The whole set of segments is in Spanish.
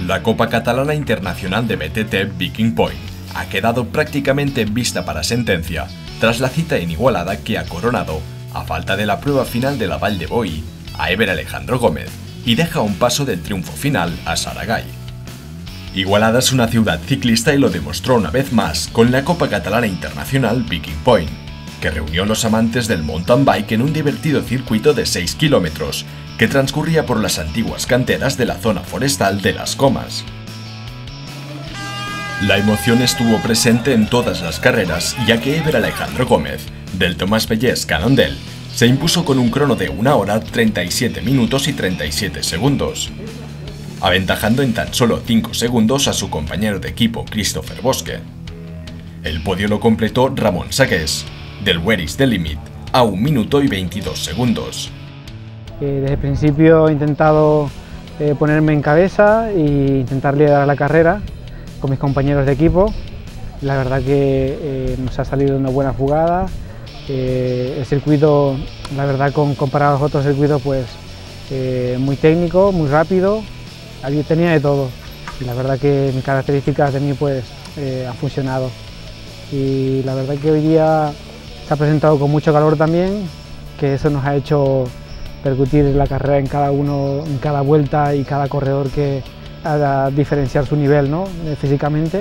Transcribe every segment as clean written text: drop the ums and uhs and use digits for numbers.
La Copa Catalana Internacional de BTT Breaking Point ha quedado prácticamente vista para sentencia tras la cita en Igualada que ha coronado, a falta de la prueba final de la Vall de Boí, a Ever Alejandro Gómez y deja a un paso del triunfo final a Saragai. Igualada es una ciudad ciclista y lo demostró una vez más con la Copa Catalana Internacional Breaking Point, que reunió a los amantes del mountain bike en un divertido circuito de 6 kilómetros que transcurría por las antiguas canteras de la zona forestal de Las Comas. La emoción estuvo presente en todas las carreras, ya que Ever Alejandro Gómez, del Tomàs Vallès Cannondel, se impuso con un crono de 1 hora 37 minutos y 37 segundos, aventajando en tan solo 5 segundos a su compañero de equipo Christopher Bosque. El podio lo completó Ramon Sagués, del Where is the Limit, a 1 minuto y 22 segundos. Desde el principio he intentado ponerme en cabeza e intentar liderar la carrera con mis compañeros de equipo. La verdad que nos ha salido una buena jugada. El circuito, la verdad, comparado a los otros circuitos, pues muy técnico, muy rápido. Allí tenía de todo. Y la verdad que mis características de mí pues han funcionado. Y la verdad que hoy día se ha presentado con mucho calor también, que eso nos ha hecho percutir la carrera en cada vuelta y cada corredor que haga diferenciar su nivel, ¿no? Físicamente.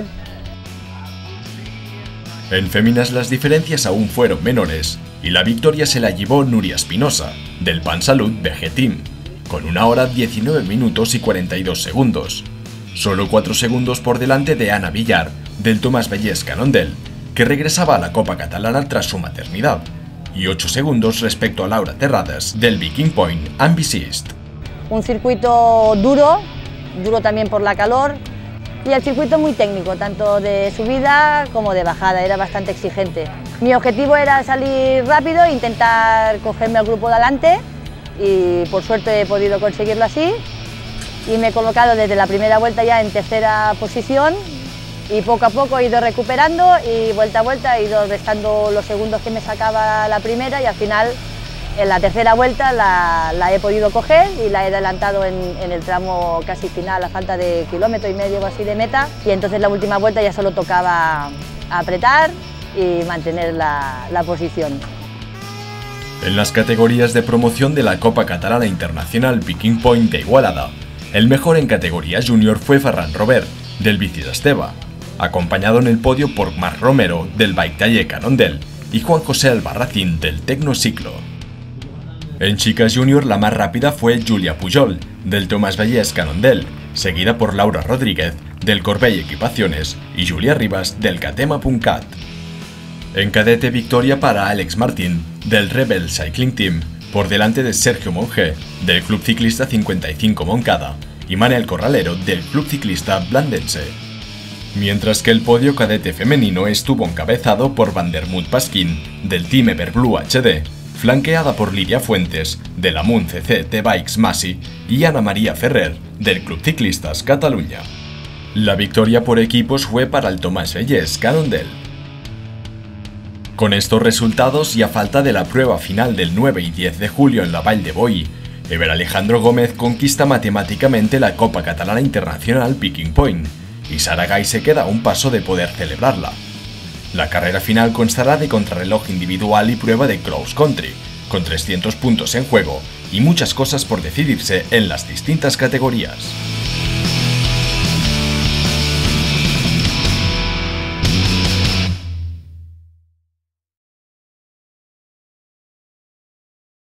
En féminas las diferencias aún fueron menores y la victoria se la llevó Núria Espinosa, del Pansalud BG Team, con 1 hora 19 minutos y 42 segundos, solo 4 segundos por delante de Ana Villar, del Tomàs Vallès Cannondel, que regresaba a la Copa Catalana tras su maternidad, y 8 segundos respecto a Laura Terradas, del Breaking Point Ambicist. Un circuito duro también por la calor, y el circuito muy técnico, tanto de subida como de bajada, era bastante exigente. Mi objetivo era salir rápido e intentar cogerme al grupo de adelante, y por suerte he podido conseguirlo así, y me he colocado desde la primera vuelta ya en tercera posición, y poco a poco he ido recuperando y vuelta a vuelta he ido restando los segundos que me sacaba la primera, y al final en la tercera vuelta la he podido coger y la he adelantado en el tramo casi final a falta de 1,5 kilómetros o así de meta, y entonces la última vuelta ya solo tocaba apretar y mantener la posición. En las categorías de promoción de la Copa Catalana Internacional Breaking Point de Igualada, el mejor en categoría junior fue Ferran Robert, del Bici d'Esteve, acompañado en el podio por Marc Romero, del Bike Taller Cannondel, y Juan José Albarracín, del Tecnociclo. En chicas junior la más rápida fue Júlia Pujol, del Tomàs Vallès Cannondel, seguida por Laura Rodríguez, del Corbell Equipaciones, y Júlia Ribas, del Catema.cat. En cadete victoria para Àlex Martín, del Rebel Cycling Team, por delante de Sergio Monge, del Club Ciclista 55 Moncada, y Manel Corralero, del Club Ciclista Blandense. Mientras que el podio cadete femenino estuvo encabezado por Vandermut Pasquin, del Team Everblue HD, flanqueada por Lidia Fuentes, del Amunt CC T-Bikes Masi, y Ana María Ferrer, del Club Ciclistas Catalunya. La victoria por equipos fue para el Tomàs Vallès Cannondel. Con estos resultados y a falta de la prueba final del 9 y 10 de julio en la Vall de Boí, Ever Alejandro Gómez conquista matemáticamente la Copa Catalana Internacional Breaking Point, y Saragai se queda a un paso de poder celebrarla. La carrera final constará de contrarreloj individual y prueba de cross country, con 300 puntos en juego y muchas cosas por decidirse en las distintas categorías.